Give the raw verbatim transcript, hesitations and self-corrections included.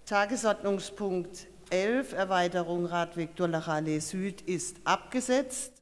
Tagesordnungspunkt elf, Erweiterung Radweg Durlacher Allee Süd, ist abgesetzt.